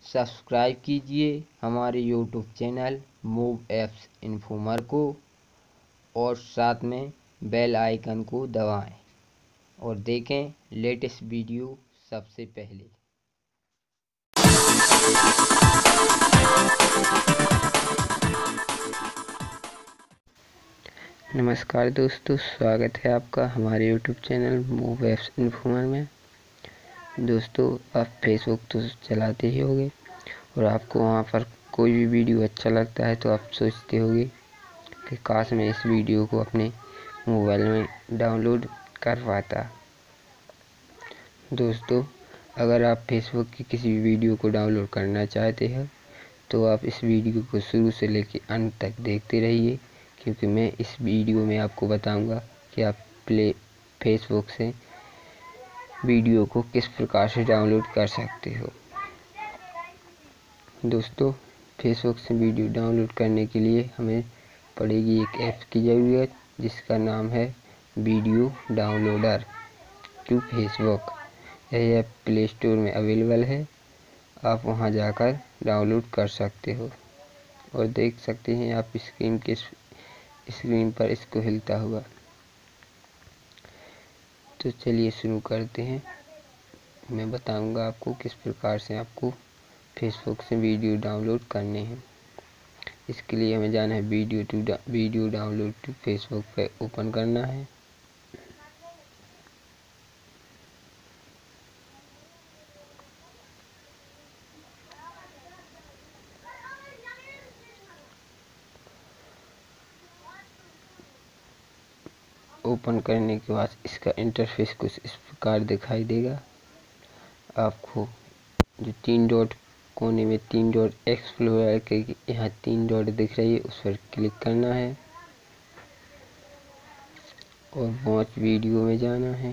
Subscribe कीजिए हमारे YouTube channel move apps informer को और साथ में बेल आइकन को दबाएं और देखें लेटेस्ट वीडियो सबसे पहले। नमस्कार दोस्तों, स्वागत है आपका हमारे YouTube channel move apps informer में। दोस्तों, आप फेसबुक तो चलाते ही होंगे और आपको वहाँ पर कोई भी वीडियो अच्छा लगता है तो आप सोचते होंगे कि काश मैं इस वीडियो को अपने मोबाइल में डाउनलोड कर पाता। दोस्तों, अगर आप फेसबुक की किसी भी वीडियो को डाउनलोड करना चाहते हैं तो आप इस वीडियो को शुरू से लेकर अंत तक देखते रहिए, क्योंकि मैं इस वीडियो में आपको बताऊंगा कि आप फेसबुक से वीडियो को किस प्रकार से डाउनलोड कर सकते हो। दोस्तों, फेसबुक से वीडियो डाउनलोड करने के लिए हमें पड़ेगी एक ऐप की ज़रूरत, जिसका नाम है वीडियो डाउनलोडर टू फेसबुक। यह ऐप प्ले स्टोर में अवेलेबल है, आप वहां जाकर डाउनलोड कर सकते हो और देख सकते हैं आप स्क्रीन पर इसको हिलता हुआ। तो चलिए शुरू करते हैं। मैं बताऊंगा आपको किस प्रकार से आपको फेसबुक से वीडियो डाउनलोड करने हैं। इसके लिए हमें जाना है वीडियो डाउनलोड टू फेसबुक पे ओपन करना है। ओपन करने के बाद इसका इंटरफेस कुछ इस प्रकार दिखाई देगा। आपको जो 3 डॉट कोने में 3 डॉट एक्सप्लोरर के यहाँ 3 डॉट दिख रही है, उस पर क्लिक करना है और वॉच वीडियो में जाना है।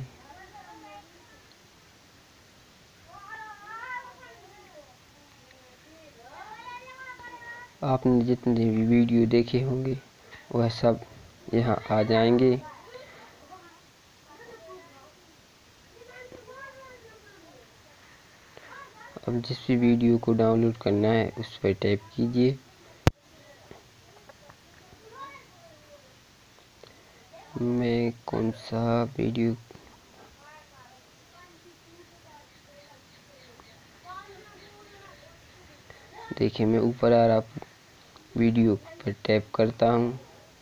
आपने जितने भी वीडियो देखे होंगे वह सब यहाँ आ जाएंगे। अब जिस भी वीडियो को डाउनलोड करना है उस पर टैप कीजिए। मैं कौन सा वीडियो देखिए, मैं ऊपर आ रहा वीडियो पर टैप करता हूँ।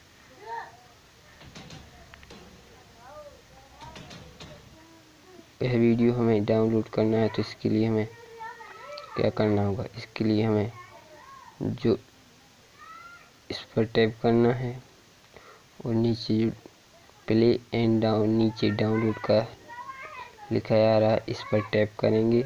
यह वीडियो हमें डाउनलोड करना है, तो इसके लिए हमें क्या करना होगा, इसके लिए हमें जो इस पर टैप करना है और नीचे प्ले एंड डाउन नीचे डाउनलोड का लिखा आ रहा है, इस पर टैप करेंगे।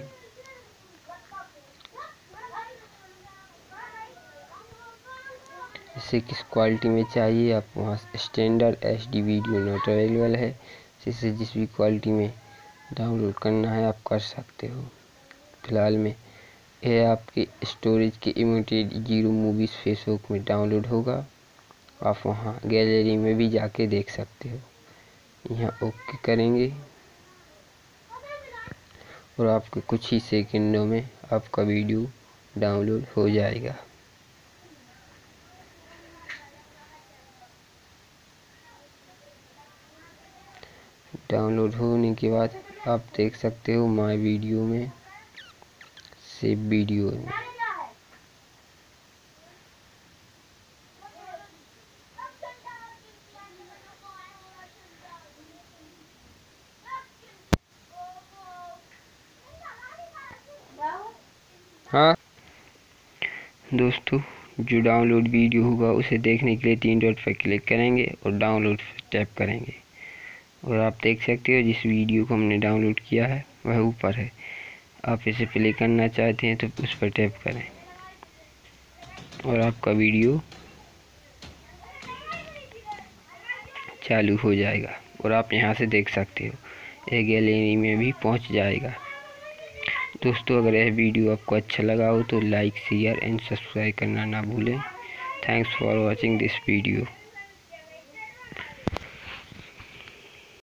इसे किस क्वालिटी में चाहिए, आप वहाँ standard HD video not available है, जिसे जिस भी क्वालिटी में डाउनलोड करना है आप कर सकते हो। फिलहाल में यह आपके स्टोरेज के इमिटेड 0 मूवीज़ फेसबुक में डाउनलोड होगा। आप वहाँ गैलरी में भी जाके देख सकते हो। यहाँ ओके करेंगे और आपके कुछ ही सेकंडों में आपका वीडियो डाउनलोड हो जाएगा। डाउनलोड होने के बाद आप देख सकते हो माय वीडियो में सेव वीडियो में। हाँ दोस्तों, जो डाउनलोड वीडियो होगा उसे देखने के लिए 3 डॉट पर क्लिक करेंगे और डाउनलोड पर टैप करेंगे और आप देख सकते हो जिस वीडियो को हमने डाउनलोड किया है वह ऊपर है। आप इसे प्ले करना चाहते हैं तो उस पर टैप करें और आपका वीडियो चालू हो जाएगा और आप यहां से देख सकते हो। यह गैलरी में भी पहुंच जाएगा। दोस्तों, अगर यह वीडियो आपको अच्छा लगा हो तो लाइक, शेयर एंड सब्सक्राइब करना ना भूलें। Thanks for watching this video.